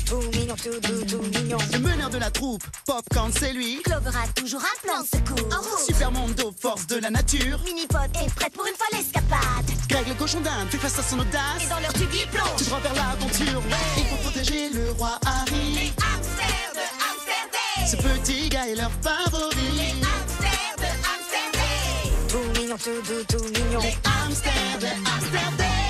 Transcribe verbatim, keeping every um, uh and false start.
Tout mignon, tout doux, tout mignon. Le meneur de la troupe, Popcorn c'est lui. Clover a toujours un plan de secours. En route. Super Mondo, force de la nature. Minipod est prête pour une fois l'escapade. Greg le cochon d'Inde fait face à son audace. Et dans leur tube il plonge. Tu te rends vers l'aventure, et pour protéger le roi Harry. Les hamsters de Amsterdam. Ce petit gars est leur favori. Les hamsters de Amsterdam. Tout mignon, tout doux, tout mignon. Les hamsters de Amsterdam.